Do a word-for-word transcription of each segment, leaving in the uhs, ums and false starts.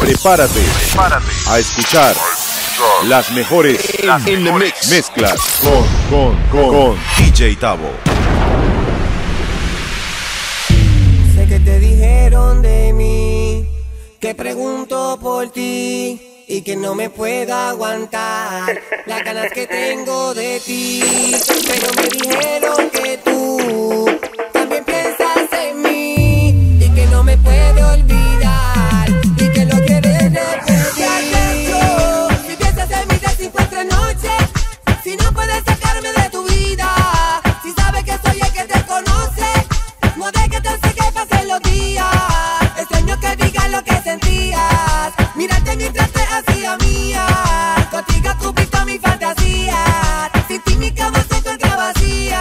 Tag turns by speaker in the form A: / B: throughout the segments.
A: Prepárate, Prepárate a escuchar las mejores las in the mix. Mezclas con, con, con, con D J Tavo.
B: Sé que te dijeron de mí, que pregunto por ti y que no me puedo aguantar las ganas que tengo de ti. Pero me dijeron que tú también piensas en mí y que no me puedo olvidar y que lo quieres repetir. Si piensas en mí de cincuenta noches, si no puedes sacarme de tu vida, si sabes que soy el que te conoce, no dejes entonces que pasen los días. Extraño que digas lo que sentías, mírate mientras te hacía mía. Contigo cumpliste mi fantasía, sin ti mi cama se encuentra vacía.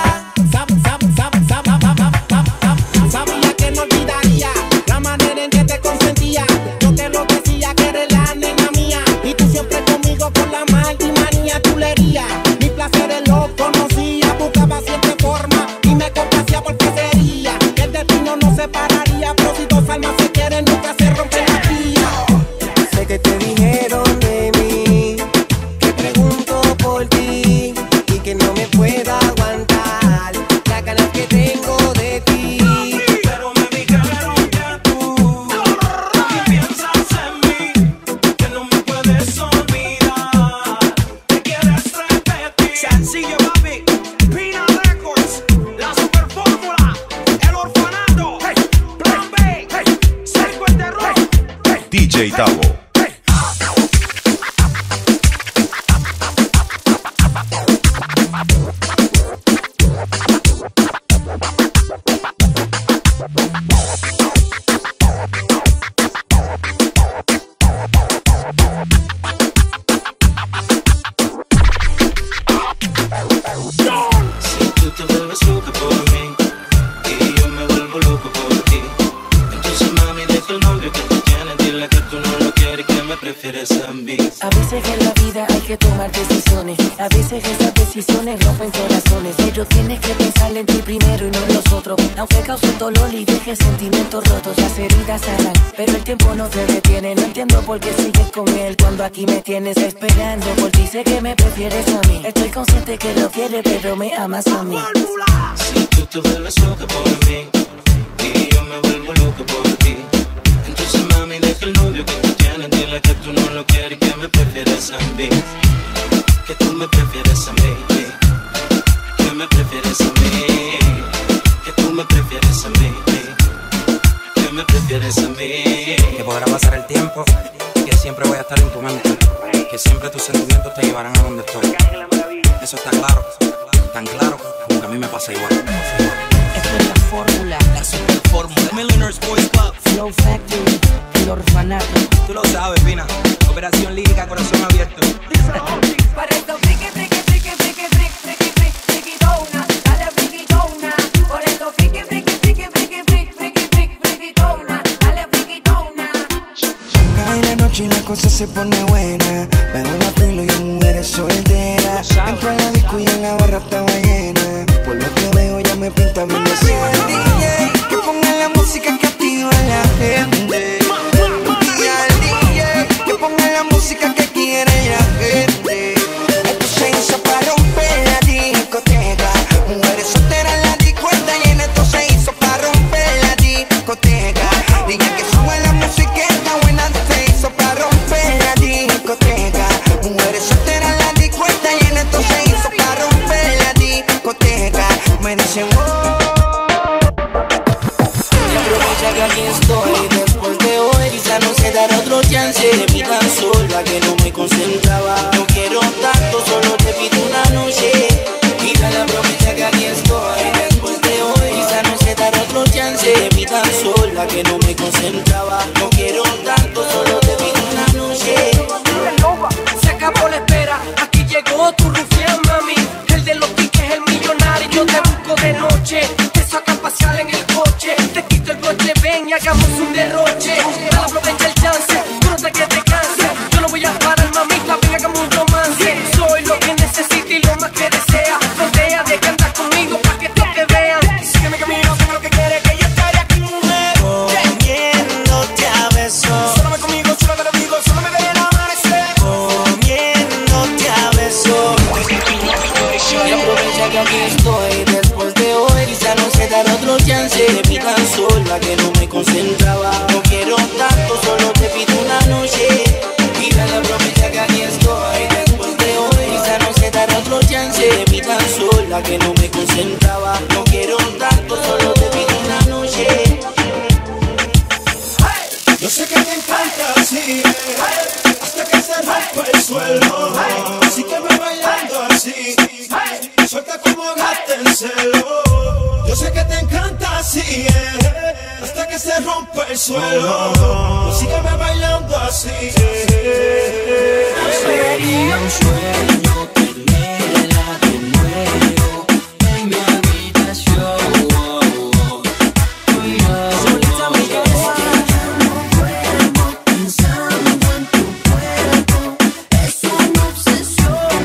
C: Sabía que no olvidaría la manera en que te consentía. Yo te lo decía que eres la nena mía y tú siempre conmigo con la manía chulería. Mis placeres los conocía, buscaba siempre forma y me complacía porque sería que el destino nos separaría. Pero si dos almas se quieren nunca se rompen la vía.
B: Sé que te dijeron de mí, que pregunto por ti y que no me puedo aguantar las ganas que tengo de ti.
C: Pero me dijeron que tú también piensas en mí, que no me puedes olvidar, que quieres repetir. Sencillo, papi, Pina Records, la super fórmula, el orfanato, hey, Plan B, hey, Psycho el terror, hey,
A: D J Tavo.
D: Si tú te vuelves loca por mí y yo me vuelvo loco por ti, entonces mami deja el novio que tú tienes, dile que tú no lo quieres, que me prefieres a mí.
E: A veces en la vida hay que tomar decisiones, a veces esas decisiones rompen corazones, pero tienes que pensar en ti primero y no en los otros. Aunque cause dolor y deje sentimientos rotos, las heridas sanan, pero el tiempo no te detiene. No entiendo por qué sigues con él cuando aquí me tienes esperando por ti. Sé que me prefieres a mí, estoy consciente que lo quieres, pero me amas a mí.
D: Si tú te vuelves loca por mí y yo me vuelvo loco por ti, entonces mami deja el novio que tú tienes, dile que tú no lo quieres, que me prefieres a mí, que tú me prefieres a mí, que me prefieres a mí, que tú me prefieres a mí, que me prefieres a mí.
F: Que podrá pasar el tiempo y que siempre voy a estar en tu mente, que siempre tus sentimientos te llevarán a donde estoy. Eso está claro, tan claro como que a mí me pasa igual.
E: Esto es la fórmula,
F: La super fórmula, Millionaires Boys Club,
E: Flow Factory, el orfanato.
F: tú lo sabes, Pina. Operación lírica, corazón abierto.
B: Para eso friki, friki, friki, friki, friki, friki, friki, friki, dona, dale friki, dona. Por eso friki, friki, friki, friki, friki, friki, friki, friki, dona, dale friki, dona.
G: Cae la noche y la cosa se pone buena, pero la filo y mujeres solteras. Entro a la disco y en la barra estaba llena. Por lo que veo ya me pinta bien de ser el D J que ponga la música que activa a la gente. Y al D J que ponga la música que quiere la gente. Esto se hizo para romper la discoteca. Mujeres solteras en la disco está llena. Esto se hizo para romper la discoteca. D J que sube la música está buena. Se hizo para romper la discoteca. Mujeres solteras en la disco está llena. Esto se hizo para romper la discoteca. Me dicen oh.
D: Y aprovecha que aquí estoy después de hoy, quizá no se dará otro chance. De mí tan sola que no me concentraba. No quiero tanto, solo te pido una noche. Y dale aprovecha que aquí estoy después de hoy, quizá no se dará otro chance. De mí tan sola que no me concentraba. No quiero tanto, solo te pido una noche.
C: Se acabó la espera, aquí llegó tu rufián, mami. El de los tickets, el millonario, yo te busco de noche. Te saca a pasear en el coche, te quito el coche, ven y hagamos un derroche. Dale, aprovecha el chance, tú no te quedes canses. Yo no voy a parar, mamita, ven, hagamos
H: te encanta así, hasta que se rompe el suelo. Así que me bailando así, suelta como gata en celo. Yo sé que te encanta así, hasta que se rompe el suelo. Sígueme bailando así.
D: Sería un sueño tenerla de nuevo en mi habitación. Solita en mi casa. Pensando en tu cuerpo, es una obsesión.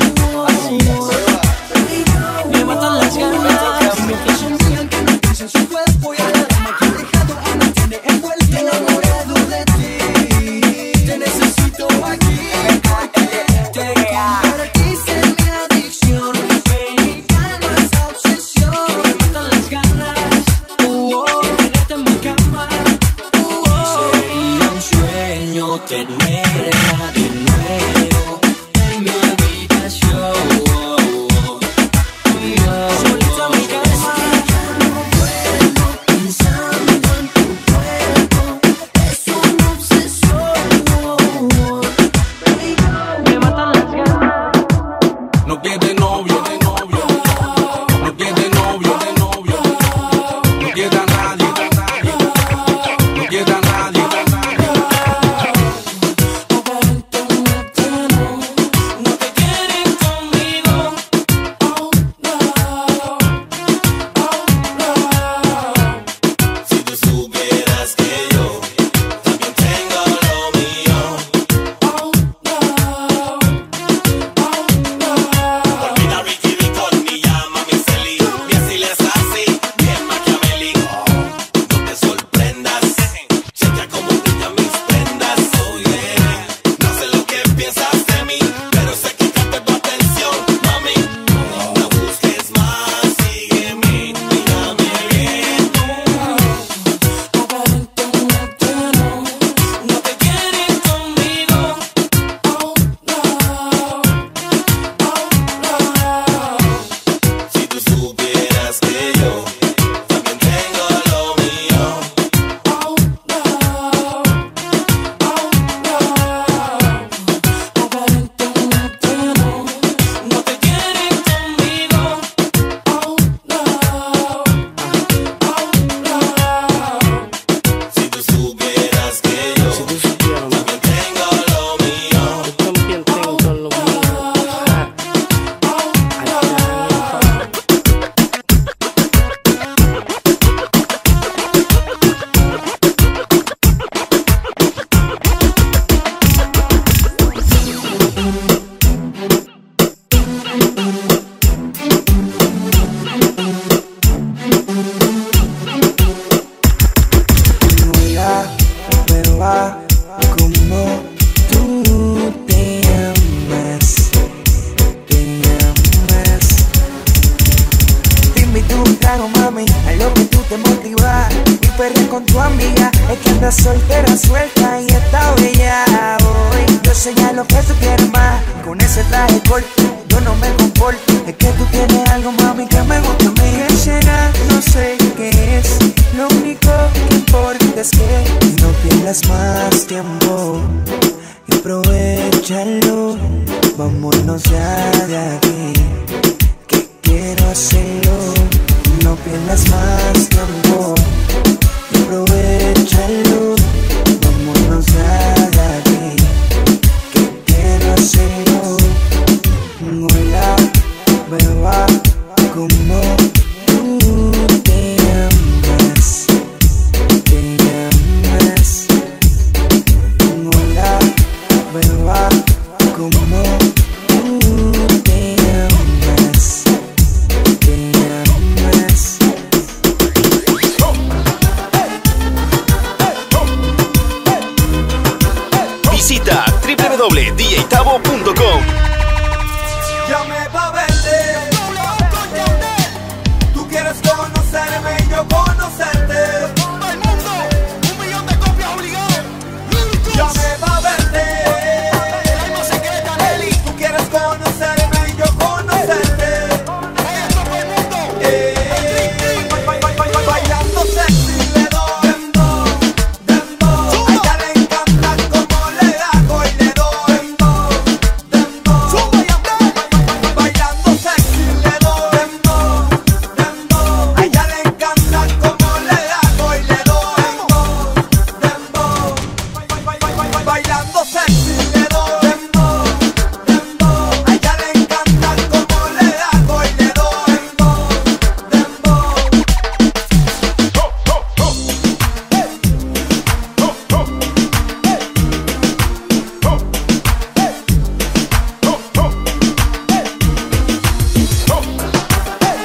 D: Me matan las ganas. Lo que sentían que no piensa en su cuerpo y a la dama que he dejado y me tiene envuelto, enamorado de ti. Te necesito aquí. Te convertiste en mi adicción. Ven y calma esa obsesión. Me matan las ganas. Uh -oh, tenerte en mi cama. Uh -oh. Sería un sueño tenerla de nuevo en mi habitación. Solita en mi casa. Pensando en tu cuerpo, es una obsesión. Me matan las ganas.
I: No quiere novio, de novio. No quiere novio, de novio. No quiere a nadie, a nadie. No quiere a nadie, a nadie.
D: No te quieren conmigo. Oh no, oh no.
J: Si tú supieras que yo también tengo lo mío.
D: Oh no, oh no.
J: Olvida Ricky Ricón y llámame Celi. Y así les así, bien maquiavélico. No te sorprendas, checa como brilla mis prendas. Oh yeah, no sé lo que piensas de mí, pero sé que capté tu atención, mami. No busques más, sígueme, mírame bien.
D: No te quieren conmigo. Oh no, oh no.
J: Si tú supieras que yo también tengo lo mío.
D: Oh no, oh no. No te quieren conmigo. Oh no, oh no.
J: Si tú supieras que yo también tengo lo mío.
K: También tengo lo mío.
G: Hola, pero va como tú te llamas, te llamas. Te invito a un trago, mami, a lo que tú te motivas. Y perder con tu amiga, es que andas soltera, suelta y está bella hoy. Yo sé ya lo que tú quieres más, con ese traje corto yo no me comporto. Es que tú tienes algo, mami, que me gusta a mí. ¿Qué será? No sé qué es. Lo único que importa es que no pierdas más tiempo y aprovechalo. Vámonos ya de aquí, que quiero hacerlo. No pierdas más tiempo y aprovechalo. Vámonos ya de aquí, que quiero hacerlo. Hola, beba, como tú te llamas, te llamas. Hola, beba, como tú te llamas, te llamas.
A: Visita w w w punto d j tabo punto com.
H: Llame pa' verte. Tú quieres conocerme y yo conocerte.
C: Todo el mundo, un millón de copias obligado.
H: Llame pa' verte.
C: El alma secreta, Nelly.
H: Tú quieres conocerme y yo conocerte.
C: Oye, todo el mundo.
H: Eh, ba- ba- ba- ba- Bailando sexy le doy dembow, dembow. A ella le encanta
L: bailando sexy, le doy dembow, dembow. A ella le encanta como le hago y le doy dembow, dembow. Oh, oh, oh. Hey. Oh, oh. Hey. Oh, hey. Oh, oh. Hey. Oh, hey.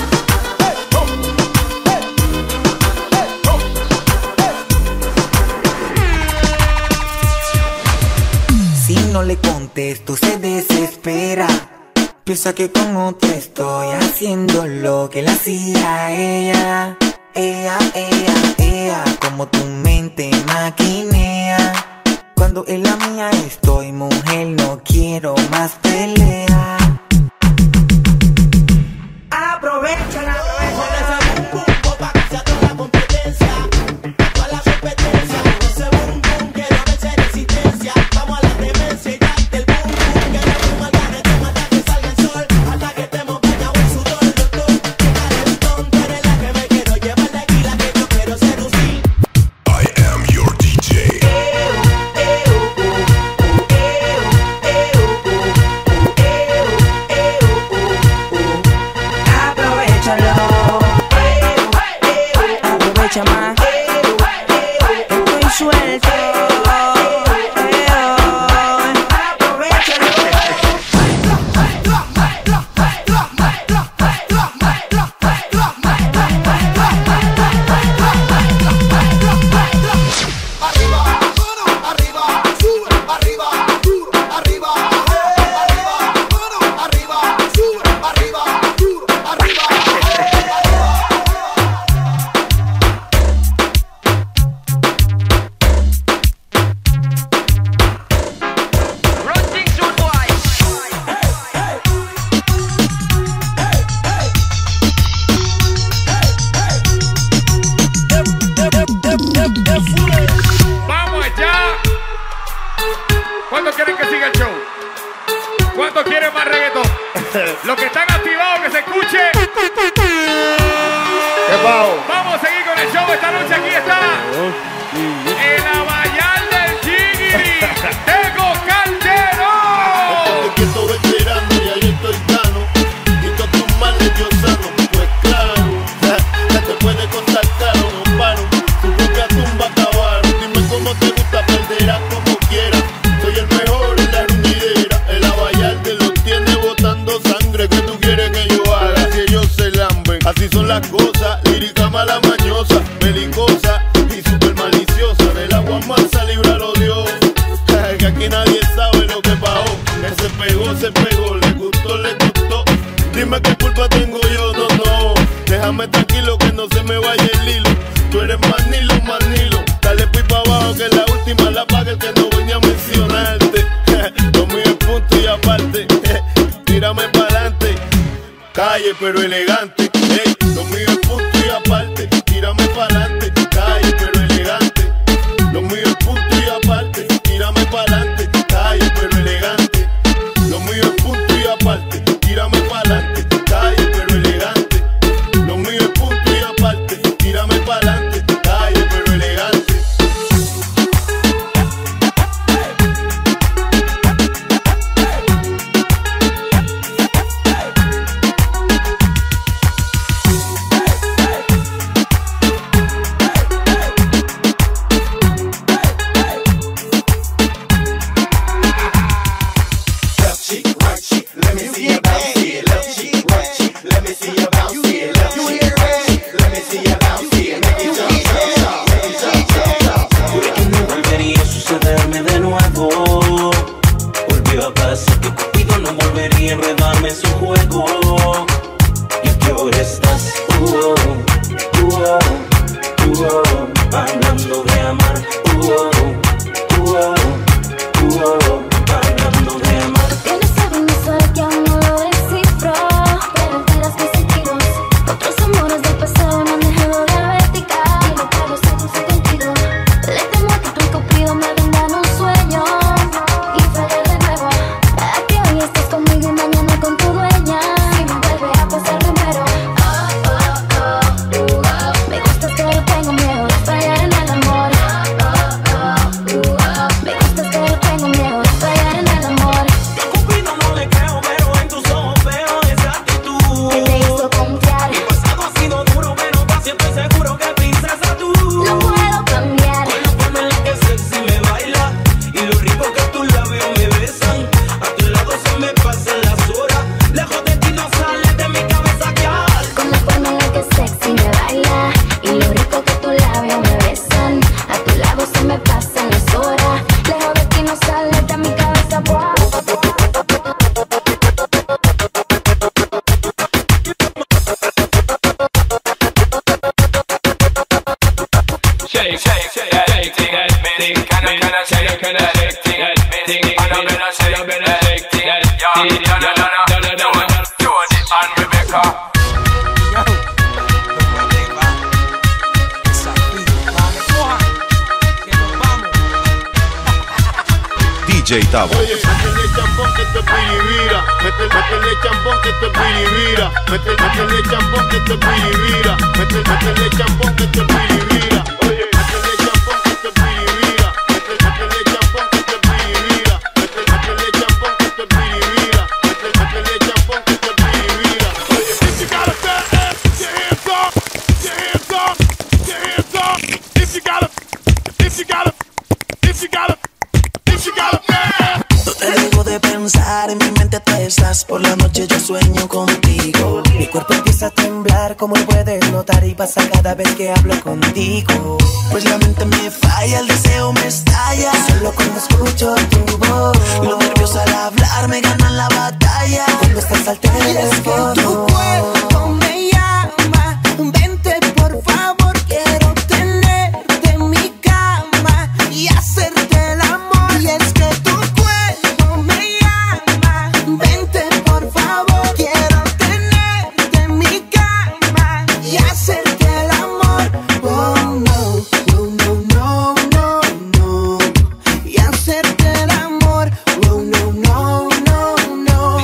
M: Si no le contesto se desespera, piensa que con otra estoy haciendo lo que le hacía a ella. Ella, ella, ella, como tu mente maquinea. Cuando en la mía estoy, mujer, no quiero más pelea. Aprovechala, aprovechala. Estoy suelto.
N: ¿Cuántos quieren que siga el show? ¿Cuántos quieren más reggaetón? Los que están activados, que se escuche.
A: ¿Qué pavo?
N: Vamos a seguir con el show esta noche. Aquí está el Abayal del Chigiri, Tego Calderón.
O: Que todo veterano y ahí estoy sano. Y todos tus males yo sano. Pues claro, ya te puede costar caro, no paro. Tu propia tumba cavaron. Dime cómo te gusta, perderás como quieras. Soy el mejor en la ruñidera. El Abayal te lo tiene botando sangre. ¿Qué tú quieres que yo haga? Si ellos se lamben. Así son las cosas. Lírica mala mañosa, belicosa y super maliciosa. Del agua mansa líbralo Dios. Que aquí nadie sabe lo que pasó. Que se pegó, se pegó, le gustó, le gustó. Dime qué culpa tengo yo, no, no. Déjame tranquilo que no se me vaya el hilo. Tú eres manilo, manilo. Dale pues pa' abajo que la última la paga el que no venía a mencionarte. Lo mío es punto y aparte. Tírame pa'lante. Calle pero elegante. Hey, lo mío es punto y aparte. Tírame pa'lante. Calle pero elegante. Lo mío es punto y aparte. Tírame pa'lante. Calle pero elegante. Lo mío es punto y aparte. Tírame pa'lante. Calle pero elegante. Lo mío es punto y aparte. Tírame pa'lante. Calle pero elegante.
P: Me gustas pero tengo miedo de fallar en el amor.
N: kinetic thing, thing, and I'm gonna say I'm kinetic thing. Yeah, yeah, yeah, yeah, yeah, yeah. Jody and Rebecca.
A: D J Tavo.
O: Oye, métele champón que esto es piribira. Métele, métele champón que esto es piribira. Métele, métele champón que esto es piribira. Métele, métele champón que esto es piribira. Oye, métele champón que esto es piribira. Métele, métele champón que esto es piribira. Métele, métele champón que esto es piribira. Métele, métele champón que esto es piribira. Oye, if you got a fat ass, put your hands up. Your hands up. Your hands up. If you got a, if you got a, if you got a, if you got a fat ass.
M: No te dejo de pensar, en mi mente tú estás. Por la noche yo sueño contigo. Mi cuerpo empieza a temblar, como puedes notar, y pasa cada vez que hablo contigo. Pues la mente me falla, el deseo me estalla. Solo cuando escucho tu voz, los nervios al hablar me ganan la batalla. Cuando estás al teléfono,
C: tu cuerpo me llama. Vente por favor, quiero tenerte en mi cama y hacerte el amor. Y es que tu cuerpo me llama. Vente por favor, quiero tenerte en mi cama y hacerte el amor. Oh no, oh no, no, no, no. Y hacerte el amor. Oh no, no, no, no.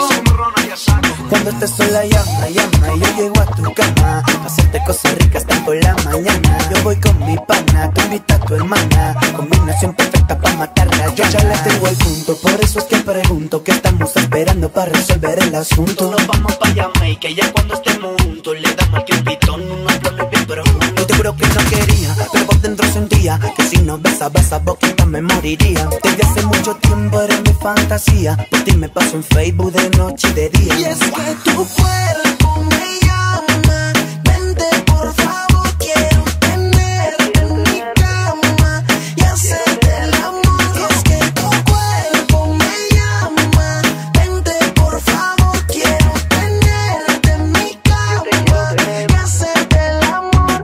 C: Cuando estés sola llama, llama y yo llego a tu cama a hacerte cosas ricas hasta por la mañana. Yo voy con mi pana, tú invita a tu hermana. Combinación perfecta para matarla. Yo ya le tengo el punto, por eso es que pregunto ¿qué estamos esperando para resolver el asunto? Nos vamos pa' Jamaica y ya cuando estemos juntos le damos al crepitón unos planes bien profundos. Yo te juro que no quería, pero por dentro sentía que si no besaba esa boquita me moriría. Desde hace mucho tiempo era mi fantasía, por ti me paso en Facebook de noche y de día. Y es que tu cuerpo me llama. Vente por favor, quiero tenerte en mi cama y hacerte el amor. Y es que tu cuerpo me llama. Vente por favor, quiero tenerte en mi cama y hacerte el amor.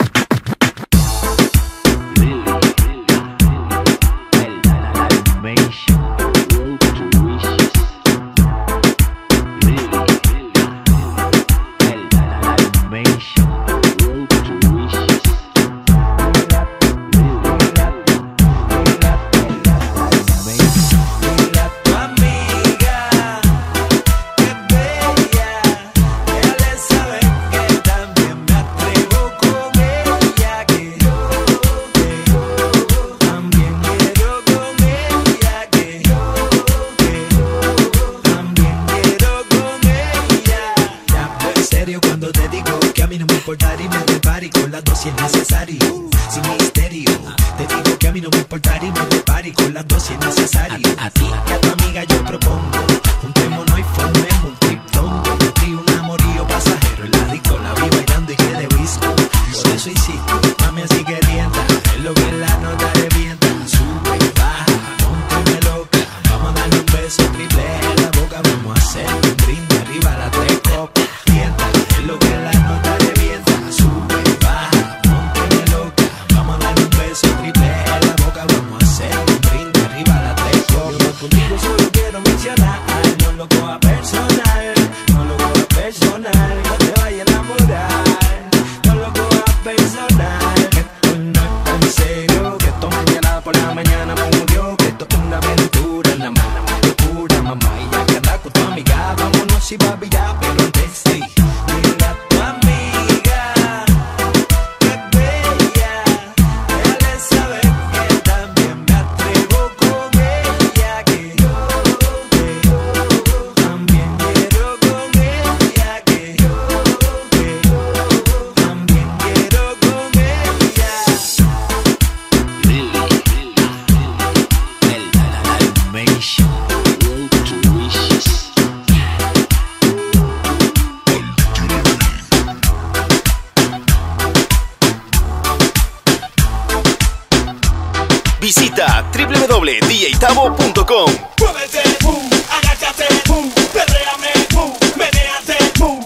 P: Visita w w w punto d j tavo punto com.
J: Muévete, boom, agáchate, boom, perréame, boom, menéate, boom.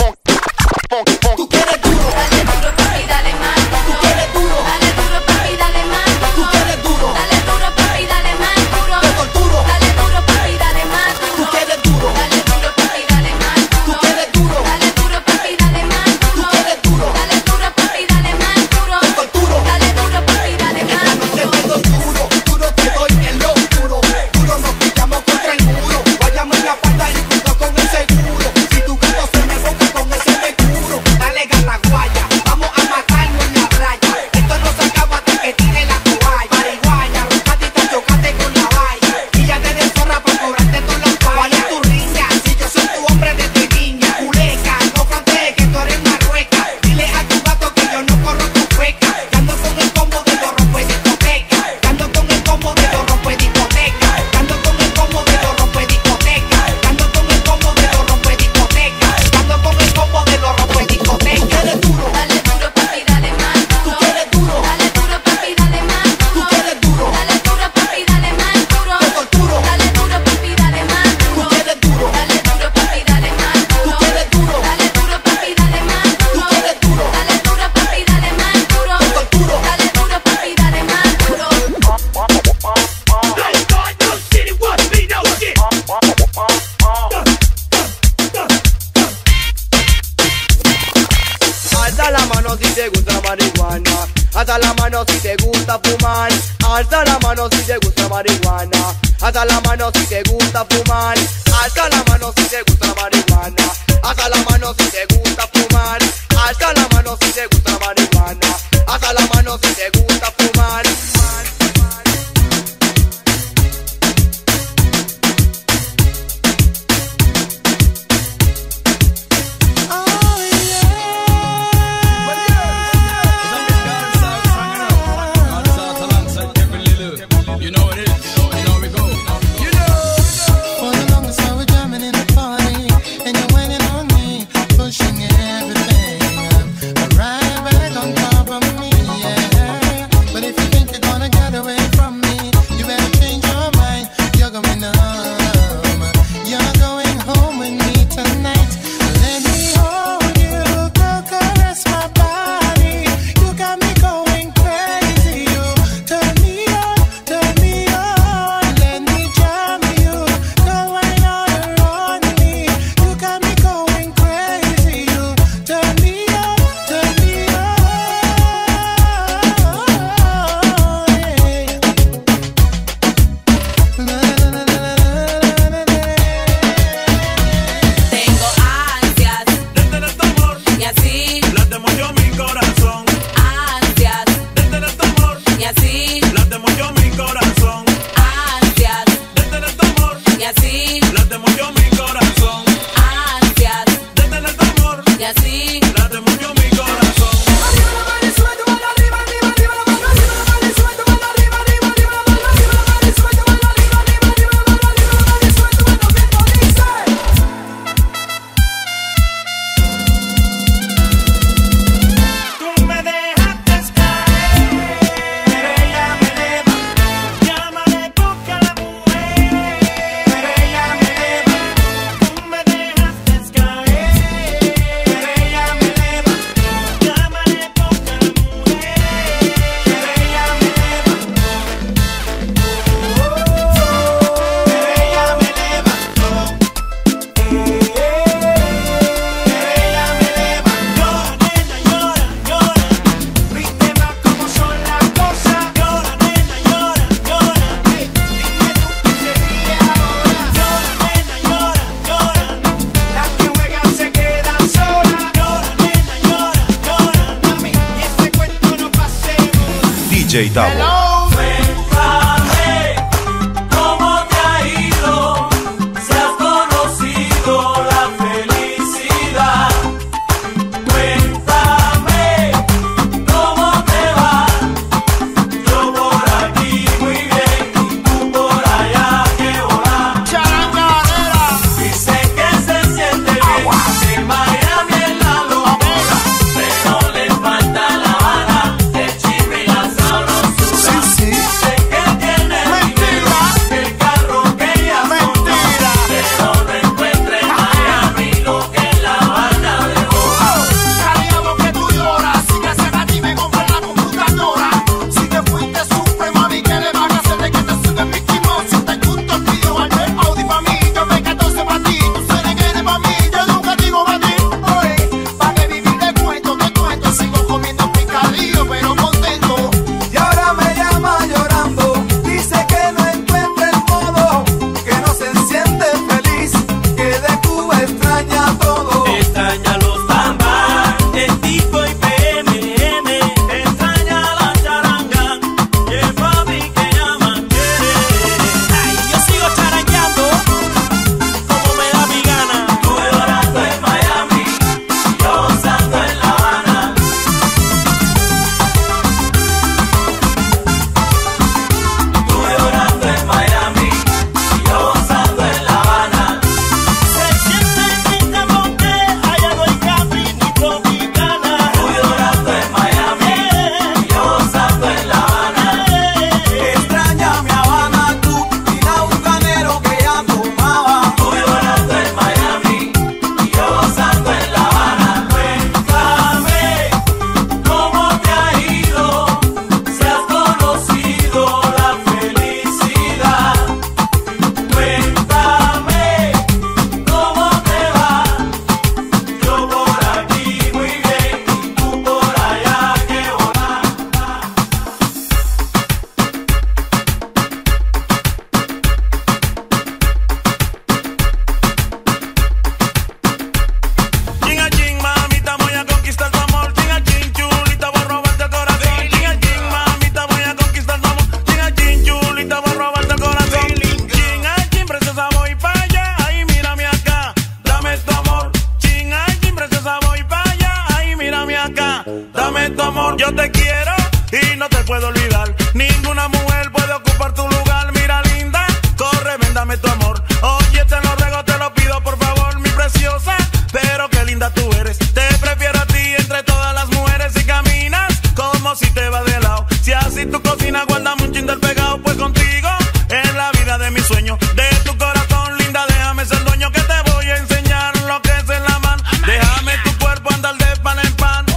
J: Tú quieres duro, dale duro, papi, dale más. Tú quieres duro, dale duro, papi, dale
Q: Alza la mano si te gusta fumar. Alza la mano si te gusta marihuana. Alza la mano si te gusta fumar. Alza la mano si te gusta marihuana. Alza la mano si te gusta fumar. Alza la mano si te gusta marihuana. Alza la mano si te gusta fumar.
A: D J Tavo.
R: Sí. Ninguna mujer puede ocupar tu lugar. Mira, linda, corre, véndame tu amor. Oye, te lo ruego, te lo pido, por favor, mi preciosa. Pero qué linda tú eres. Te prefiero a ti entre todas las mujeres. Y caminas como si te vas de lado. Si así tu cocina guarda un chin del pegado, pues contigo es la vida de mi sueño. De tu corazón, linda, déjame ser dueño, que te voy a enseñar lo que es en la mano. Déjame tu cuerpo andar de pan en pan.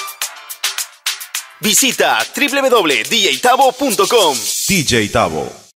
P: Visita w w w punto d j tavo punto com.
A: D J Tavo.